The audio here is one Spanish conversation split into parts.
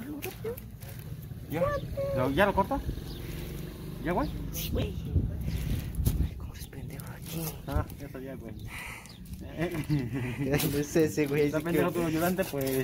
¿Ya? ¿Ya lo corto? ¿Ya, güey? Sí, güey. ¿Cómo eres pendejo aquí? Ah, ya sabía, güey. No es ese, güey. Está pendejo tu ayudante, pues.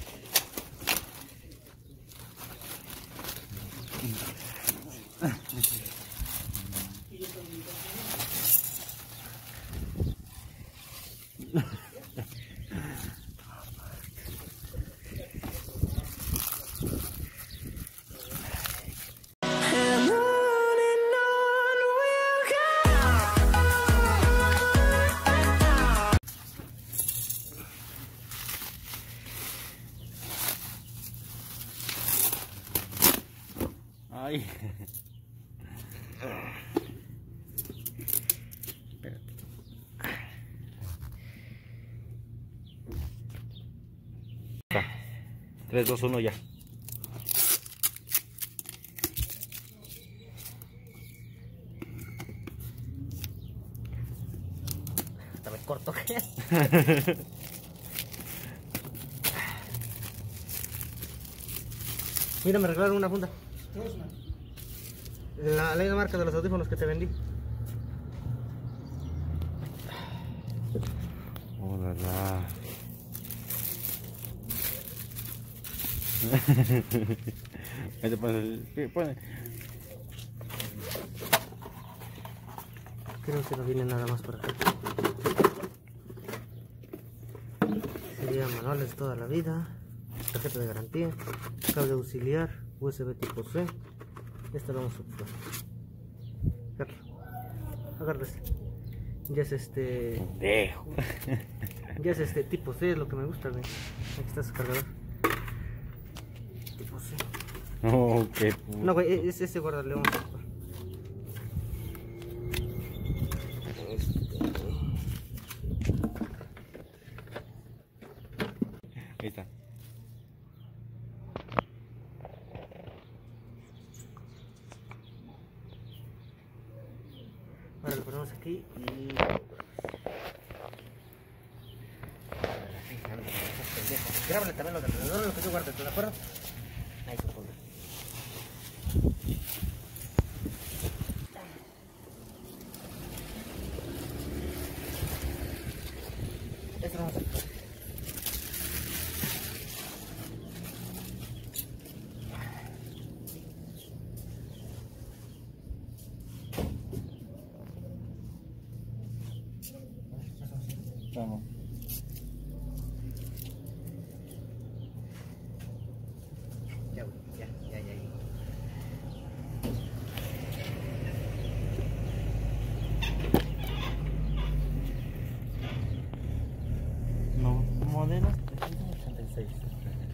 Ay. Espérate. 3, 2, 1 ya. Hasta me corto. Mira, me regalaron una funda. La misma marca de los audífonos que te vendí. Oh, la la. Ahí te pones, ¿qué pone? Creo que no viene nada más por acá. Sería manuales de toda la vida, tarjeta de garantía, cable auxiliar, USB tipo C. Este lo vamos a ocupar. Agarra este. Ya es Dejo. Ya es tipo C, es lo que me gusta, güey. Aquí está su cargador. Tipo C. Oh, qué puto. No, güey, es ese guarda, le vamos a ocupar. Ahí está. Ahora lo ponemos aquí y... Grábale también lo de alrededor, lo que yo guarde, ¿de acuerdo? Ahí se pone. Esto lo vamos a hacer. Vamos. Ya, güey, ya. No, modelo 386.